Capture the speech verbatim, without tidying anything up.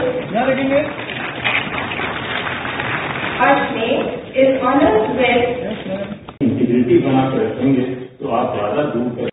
यहाँ रखेंगे। Our name is honored with integrity बना कर रखेंगे तो आप ज्यादा दूर कर